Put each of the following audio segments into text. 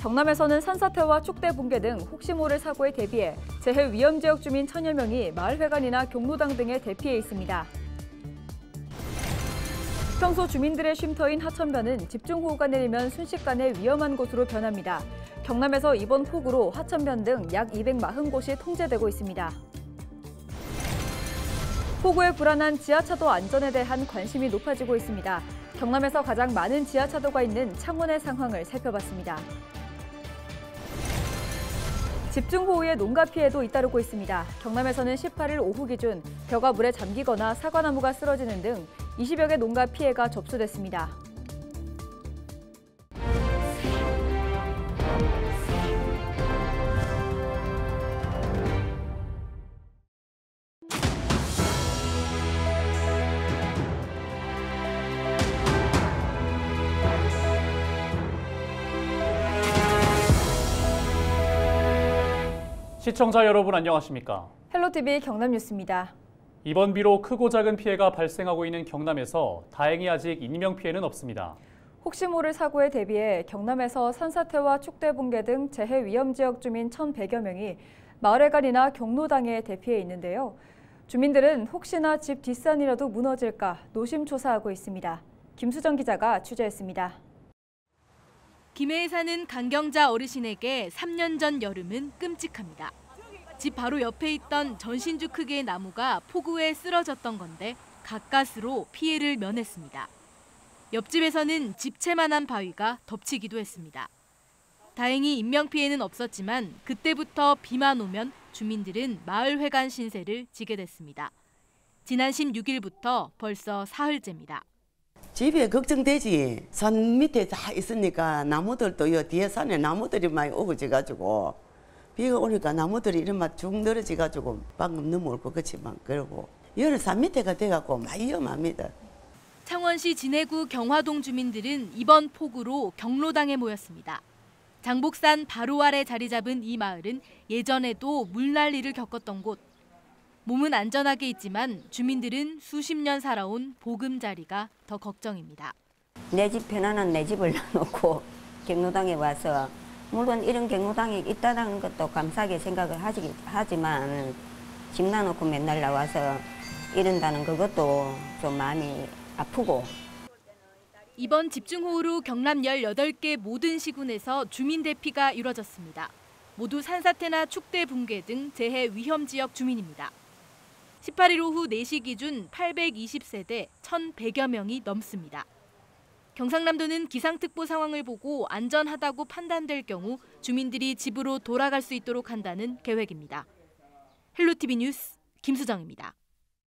경남에서는 산사태와 축대 붕괴 등 혹시 모를 사고에 대비해 재해 위험 지역 주민 1000여 명이 마을회관이나 경로당 등에 대피해 있습니다. 평소 주민들의 쉼터인 하천변은 집중호우가 내리면 순식간에 위험한 곳으로 변합니다. 경남에서 이번 폭우로 하천변 등 약 240곳이 통제되고 있습니다. 폭우에 불안한 지하차도 안전에 대한 관심이 높아지고 있습니다. 경남에서 가장 많은 지하차도가 있는 창원의 상황을 살펴봤습니다. 집중호우에 농가 피해도 잇따르고 있습니다. 경남에서는 18일 오후 기준 벼가 물에 잠기거나 사과나무가 쓰러지는 등 20여 개 농가 피해가 접수됐습니다. 시청자 여러분 안녕하십니까? 헬로티비 경남뉴스입니다. 이번 비로 크고 작은 피해가 발생하고 있는 경남에서 다행히 아직 인명피해는 없습니다. 혹시 모를 사고에 대비해 경남에서 산사태와 축대 붕괴 등 재해 위험 지역 주민 1,100여 명이 마을회관이나 경로당에 대피해 있는데요. 주민들은 혹시나 집 뒷산이라도 무너질까 노심초사하고 있습니다. 김수정 기자가 취재했습니다. 김해에 사는 강경자 어르신에게 3년 전 여름은 끔찍합니다. 집 바로 옆에 있던 전신주 크기의 나무가 폭우에 쓰러졌던 건데 가까스로 피해를 면했습니다. 옆집에서는 집채만한 바위가 덮치기도 했습니다. 다행히 인명피해는 없었지만 그때부터 비만 오면 주민들은 마을회관 신세를 지게 됐습니다. 지난 16일부터 벌써 사흘째입니다. 집에 걱정되지. 산 밑에 다 있으니까 나무들도 요 뒤에 산에 나무들이 많이 우거져가지고 비가 오니까 나무들이 이런 막 쭉 늘어져가지고 방금 넘어올 것 같지만 그러고 여는 산 밑에가 돼갖고 많이 위험합니다. 창원시 진해구 경화동 주민들은 이번 폭우로 경로당에 모였습니다. 장복산 바로 아래 자리 잡은 이 마을은 예전에도 물난리를 겪었던 곳. 몸은 안전하게 있지만 주민들은 수십 년 살아온 보금자리가 더 걱정입니다. 내 집 편안한 내 집을 놔놓고 경로당에 와서 물론 이런 경로당이 있다는 것도 감사하게 생각을 하지만 집 놔놓고 맨날 나와서 이런다는 그것도 좀 마음이 아프고. 이번 집중호우로 경남 18개 모든 시군에서 주민 대피가 이뤄졌습니다. 모두 산사태나 축대 붕괴 등 재해 위험 지역 주민입니다. 18일 오후 4시 기준 820세대 1,100여 명이 넘습니다. 경상남도는 기상특보 상황을 보고 안전하다고 판단될 경우 주민들이 집으로 돌아갈 수 있도록 한다는 계획입니다. 헬로티비 뉴스 김수정입니다.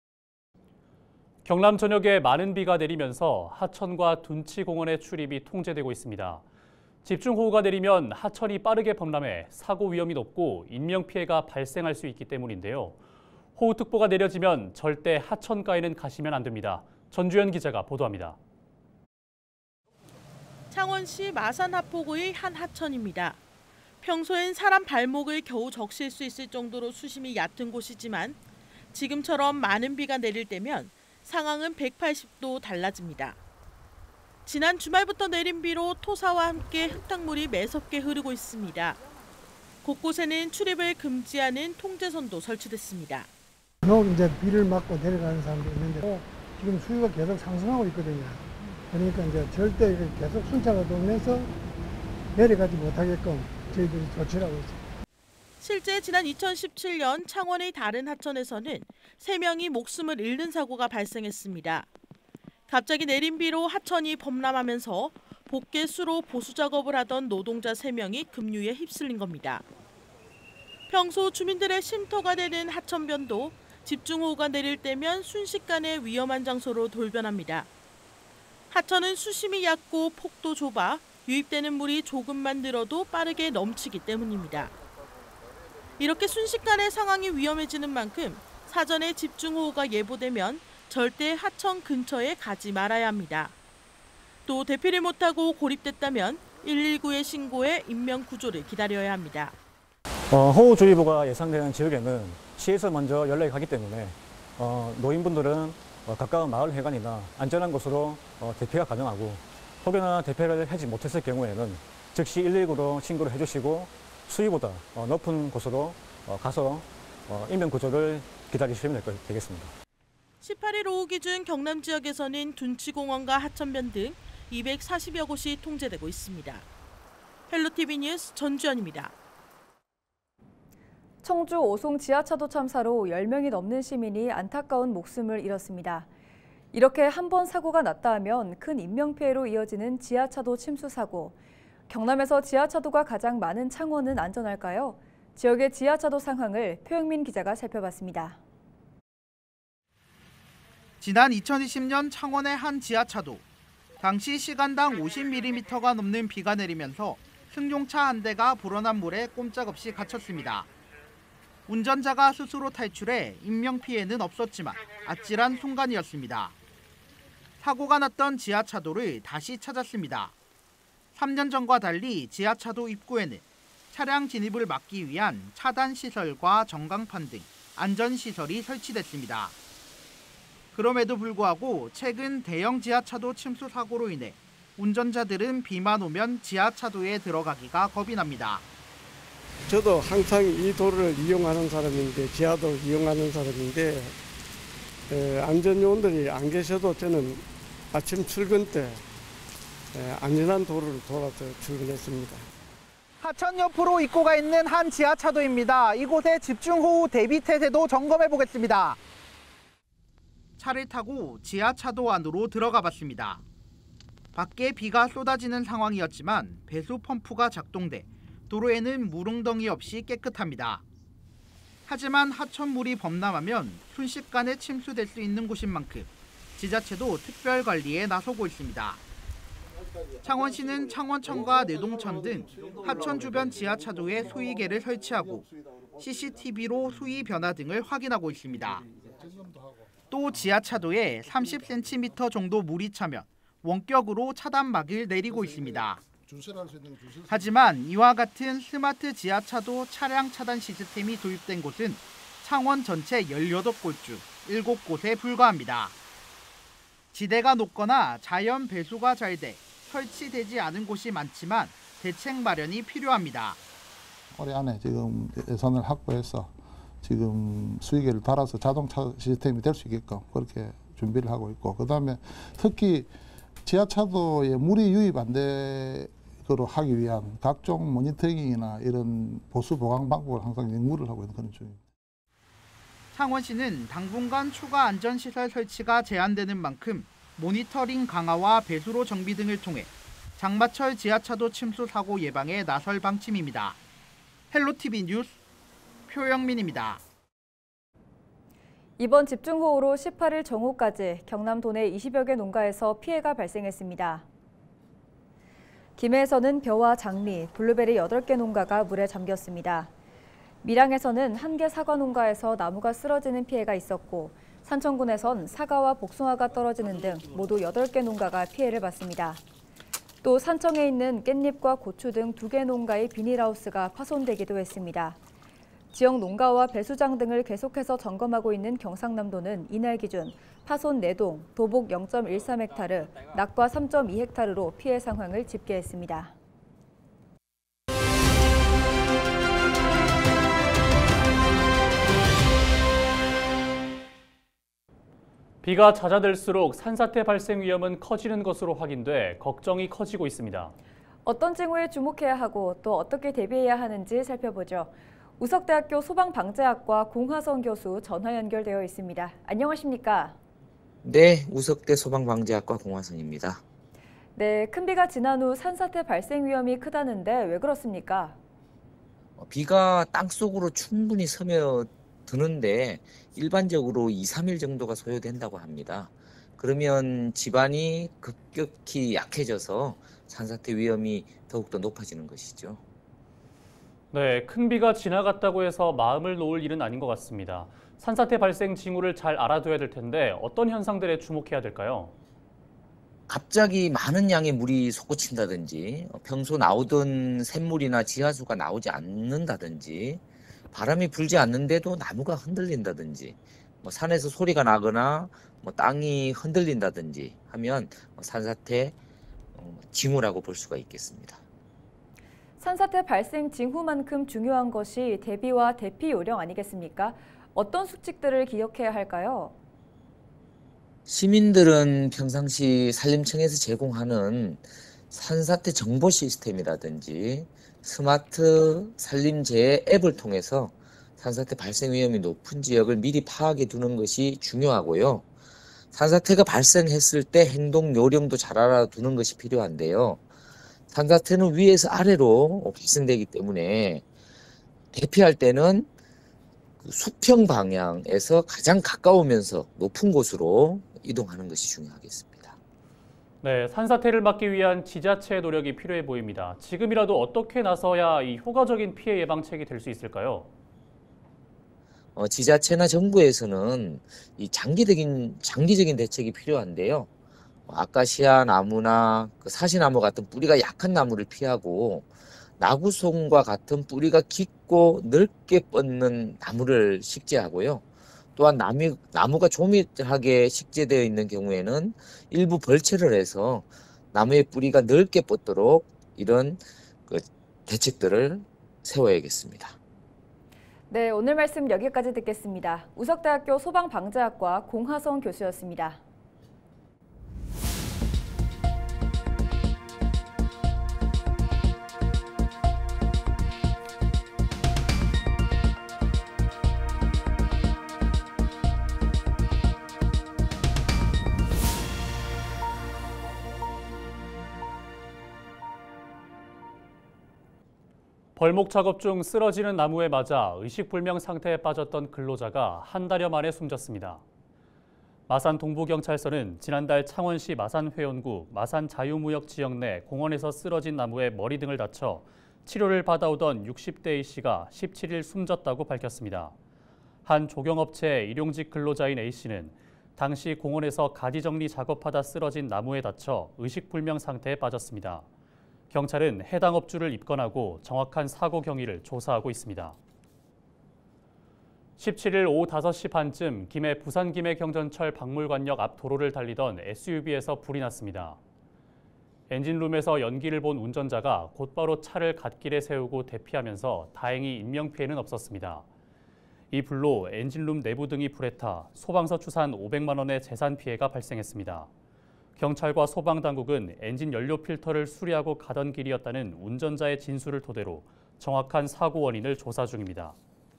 경남 전역에 많은 비가 내리면서 하천과 둔치공원의 출입이 통제되고 있습니다. 집중호우가 내리면 하천이 빠르게 범람해 사고 위험이 높고 인명피해가 발생할 수 있기 때문인데요. 호우특보가 내려지면 절대 하천가에는 가시면 안 됩니다. 전주현 기자가 보도합니다. 창원시 마산하포구의 한 하천입니다. 평소엔 사람 발목을 겨우 적실 수 있을 정도로 수심이 얕은 곳이지만 지금처럼 많은 비가 내릴 때면 상황은 180도 달라집니다. 지난 주말부터 내린 비로 토사와 함께 흙탕물이 매섭게 흐르고 있습니다. 곳곳에는 출입을 금지하는 통제선도 설치됐습니다. 이제 비를 맞고 내려가는 사람도 있는데 지금 수위가 계속 상승하고 있거든요. 그러니까 이제 절대 계속 순차가 돌면서 내려가지 못하게끔 저희들이 조치를 하고 있습니다. 실제 지난 2017년 창원의 다른 하천에서는 3명이 목숨을 잃는 사고가 발생했습니다. 갑자기 내린 비로 하천이 범람하면서 복개수로 보수 작업을 하던 노동자 3명이 급류에 휩쓸린 겁니다. 평소 주민들의 쉼터가 되는 하천변도 집중호우가 내릴 때면 순식간에 위험한 장소로 돌변합니다. 하천은 수심이 얕고 폭도 좁아 유입되는 물이 조금만 늘어도 빠르게 넘치기 때문입니다. 이렇게 순식간에 상황이 위험해지는 만큼 사전에 집중호우가 예보되면 절대 하천 근처에 가지 말아야 합니다. 또 대피를 못하고 고립됐다면 119에 신고해 인명구조를 기다려야 합니다. 호우주의보가 예상되는 지역에는 시에서 먼저 연락이 가기 때문에 노인분들은 가까운 마을회관이나 안전한 곳으로 대피가 가능하고 혹여나 대피를 하지 못했을 경우에는 즉시 119로 신고를 해주시고 수위보다 높은 곳으로 가서 인명 구조를 기다리시면 되겠습니다. 18일 오후 기준 경남 지역에서는 둔치공원과 하천변 등 240여 곳이 통제되고 있습니다. 헬로티비 뉴스 전주연입니다. 청주 오송 지하차도 참사로 10명이 넘는 시민이 안타까운 목숨을 잃었습니다. 이렇게 한 번 사고가 났다 하면 큰 인명피해로 이어지는 지하차도 침수 사고. 경남에서 지하차도가 가장 많은 창원은 안전할까요? 지역의 지하차도 상황을 표영민 기자가 살펴봤습니다. 지난 2020년 창원의 한 지하차도. 당시 시간당 50mm가 넘는 비가 내리면서 승용차 한 대가 불어난 물에 꼼짝없이 갇혔습니다. 운전자가 스스로 탈출해 인명피해는 없었지만 아찔한 순간이었습니다. 사고가 났던 지하차도를 다시 찾았습니다. 3년 전과 달리 지하차도 입구에는 차량 진입을 막기 위한 차단시설과 전광판 등 안전시설이 설치됐습니다. 그럼에도 불구하고 최근 대형 지하차도 침수 사고로 인해 운전자들은 비만 오면 지하차도에 들어가기가 겁이 납니다. 저도 항상 이 도로를 이용하는 사람인데, 지하도를 이용하는 사람인데 안전요원들이 안 계셔도 저는 아침 출근 때 안전한 도로를 돌아서 출근했습니다. 하천 옆으로 입구가 있는 한 지하차도입니다. 이곳의 집중호우 대비 태세도 점검해 보겠습니다. 차를 타고 지하차도 안으로 들어가 봤습니다. 밖에 비가 쏟아지는 상황이었지만 배수 펌프가 작동돼 도로에는 물웅덩이 없이 깨끗합니다. 하지만 하천물이 범람하면 순식간에 침수될 수 있는 곳인 만큼 지자체도 특별 관리에 나서고 있습니다. 창원시는 창원천과 내동천 등 하천 주변 지하차도에 수위계를 설치하고 CCTV로 수위 변화 등을 확인하고 있습니다. 또 지하차도에 30cm 정도 물이 차면 원격으로 차단막을 내리고 있습니다. 하지만 이와 같은 스마트 지하차도 차량 차단 시스템이 도입된 곳은 창원 전체 18곳 중 7곳에 불과합니다. 지대가 높거나 자연 배수가 잘 돼 설치되지 않은 곳이 많지만 대책 마련이 필요합니다. 올해 안에 지금 예산을 확보해서 지금 수위계를 달아서 자동차 시스템이 될 수 있게끔 그렇게 준비를 하고 있고, 그다음에 특히 지하차도에 물이 유입 안 되도록 하기 위한 각종 모니터링이나 이런 보수 보강 방법을 항상 연구를 하고 있는 그런 중입니다. 창원시는 당분간 추가 안전시설 설치가 제한되는 만큼 모니터링 강화와 배수로 정비 등을 통해 장마철 지하차도 침수 사고 예방에 나설 방침입니다. 헬로티비 뉴스 표영민입니다. 이번 집중호우로 18일 정오까지 경남 도내 20여 개 농가에서 피해가 발생했습니다. 김해에서는 벼와 장미, 블루베리 8개 농가가 물에 잠겼습니다. 밀양에서는 1개 사과 농가에서 나무가 쓰러지는 피해가 있었고, 산청군에선 사과와 복숭아가 떨어지는 등 모두 8개 농가가 피해를 봤습니다. 또 산청에 있는 깻잎과 고추 등 2개 농가의 비닐하우스가 파손되기도 했습니다. 지역 농가와 배수장 등을 계속해서 점검하고 있는 경상남도는 이날 기준 파손 4동, 도복 0.13헥타르, 낙과 3.2헥타르로 피해 상황을 집계했습니다. 비가 잦아들수록 산사태 발생 위험은 커지는 것으로 확인돼 걱정이 커지고 있습니다. 어떤 징후에 주목해야 하고 또 어떻게 대비해야 하는지 살펴보죠. 우석대학교 소방방재학과 공화성 교수 전화 연결되어 있습니다. 안녕하십니까? 네, 우석대 소방방재학과 공화성입니다. 네, 큰 비가 지난 후 산사태 발생 위험이 크다는데 왜 그렇습니까? 비가 땅속으로 충분히 스며드는데 일반적으로 2, 3일 정도가 소요된다고 합니다. 그러면 집안이 급격히 약해져서 산사태 위험이 더욱더 높아지는 것이죠. 네, 큰 비가 지나갔다고 해서 마음을 놓을 일은 아닌 것 같습니다. 산사태 발생 징후를 잘 알아둬야 될 텐데 어떤 현상들에 주목해야 될까요? 갑자기 많은 양의 물이 솟구친다든지, 평소 나오던 샘물이나 지하수가 나오지 않는다든지, 바람이 불지 않는데도 나무가 흔들린다든지, 산에서 소리가 나거나 땅이 흔들린다든지 하면 산사태 징후라고 볼 수가 있겠습니다. 산사태 발생 징후만큼 중요한 것이 대비와 대피 요령 아니겠습니까? 어떤 수칙들을 기억해야 할까요? 시민들은 평상시 산림청에서 제공하는 산사태 정보 시스템이라든지 스마트 산림재해 앱을 통해서 산사태 발생 위험이 높은 지역을 미리 파악해 두는 것이 중요하고요. 산사태가 발생했을 때 행동 요령도 잘 알아두는 것이 필요한데요. 산사태는 위에서 아래로 발생되기 때문에 대피할 때는 수평 방향에서 가장 가까우면서 높은 곳으로 이동하는 것이 중요하겠습니다. 네, 산사태를 막기 위한 지자체의 노력이 필요해 보입니다. 지금이라도 어떻게 나서야 이 효과적인 피해 예방책이 될 수 있을까요? 지자체나 정부에서는 이 장기적인 대책이 필요한데요. 아카시아 나무나 사시나무 같은 뿌리가 약한 나무를 피하고 나구송과 같은 뿌리가 깊고 넓게 뻗는 나무를 식재하고요. 또한 나무가 조밀하게 식재되어 있는 경우에는 일부 벌채를 해서 나무의 뿌리가 넓게 뻗도록 이런 대책들을 세워야겠습니다. 네, 오늘 말씀 여기까지 듣겠습니다. 우석대학교 소방방재학과 공하성 교수였습니다. 벌목 작업 중 쓰러지는 나무에 맞아 의식불명 상태에 빠졌던 근로자가 한 달여 만에 숨졌습니다. 마산 동부경찰서는 지난달 창원시 마산회원구 마산자유무역지역 내 공원에서 쓰러진 나무에 머리 등을 다쳐 치료를 받아오던 60대 A씨가 17일 숨졌다고 밝혔습니다. 한 조경업체 일용직 근로자인 A씨는 당시 공원에서 가지 정리 작업하다 쓰러진 나무에 다쳐 의식불명 상태에 빠졌습니다. 경찰은 해당 업주를 입건하고 정확한 사고 경위를 조사하고 있습니다. 17일 오후 5시 반쯤 부산 김해경전철 박물관역 앞 도로를 달리던 SUV에서 불이 났습니다. 엔진룸에서 연기를 본 운전자가 곧바로 차를 갓길에 세우고 대피하면서 다행히 인명피해는 없었습니다. 이 불로 엔진룸 내부 등이 불에 타 소방서 추산 500만 원의 재산 피해가 발생했습니다. 경찰과 소방당국은 엔진 연료 필터를 수리하고 가던 길이었다는 운전자의 진술을 토대로 정확한 사고 원인을 조사 중입니다.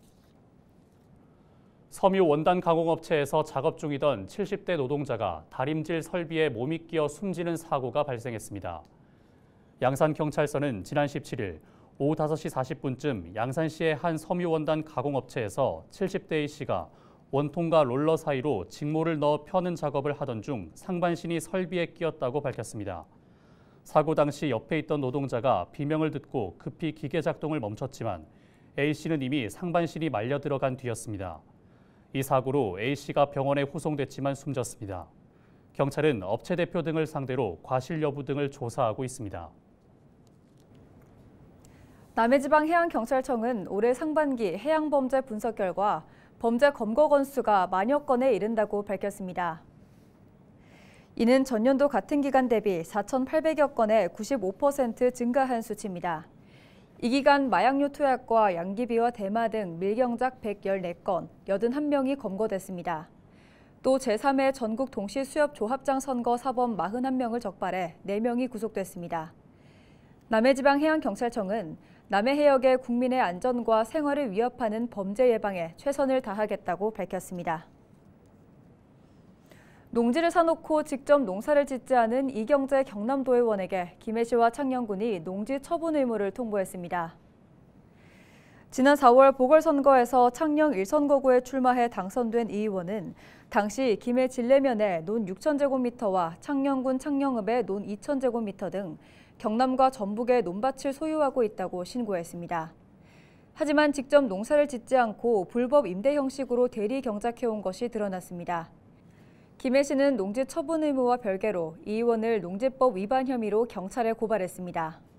섬유 원단 가공업체에서 작업 중이던 70대 노동자가 다림질 설비에 몸이 끼어 숨지는 사고가 발생했습니다. 양산경찰서는 지난 17일 오후 5시 40분쯤 양산시의 한 섬유 원단 가공업체에서 70대 A씨가 원통과 롤러 사이로 직모를 넣어 펴는 작업을 하던 중 상반신이 설비에 끼었다고 밝혔습니다. 사고 당시 옆에 있던 노동자가 비명을 듣고 급히 기계 작동을 멈췄지만 A씨는 이미 상반신이 말려 들어간 뒤였습니다. 이 사고로 A씨가 병원에 후송됐지만 숨졌습니다. 경찰은 업체 대표 등을 상대로 과실 여부 등을 조사하고 있습니다. 남해지방해양경찰청은 올해 상반기 해양범죄 분석 결과 범죄 검거 건수가 만여 건에 이른다고 밝혔습니다. 이는 전년도 같은 기간 대비 4,800여 건에 95% 증가한 수치입니다. 이 기간 마약류 투약과 양귀비와 대마 등 밀경작 114건, 81명이 검거됐습니다. 또 제3회 전국 동시수협조합장 선거 사범 41명을 적발해 4명이 구속됐습니다. 남해지방해양경찰청은 남해 해역의 국민의 안전과 생활을 위협하는 범죄 예방에 최선을 다하겠다고 밝혔습니다. 농지를 사놓고 직접 농사를 짓지 않은 이경재 경남도의원에게 김해시와 창녕군이 농지 처분 의무를 통보했습니다. 지난 4월 보궐선거에서 창녕 1선거구에 출마해 당선된 이 의원은 당시 김해 진례면의 논 6,000제곱미터와 창녕군 창녕읍의 논 2,000제곱미터 등 경남과 전북의 논밭을 소유하고 있다고 신고했습니다. 하지만 직접 농사를 짓지 않고 불법 임대 형식으로 대리 경작해온 것이 드러났습니다. 김해시는 농지 처분 의무와 별개로 이 의원을 농지법 위반 혐의로 경찰에 고발했습니다.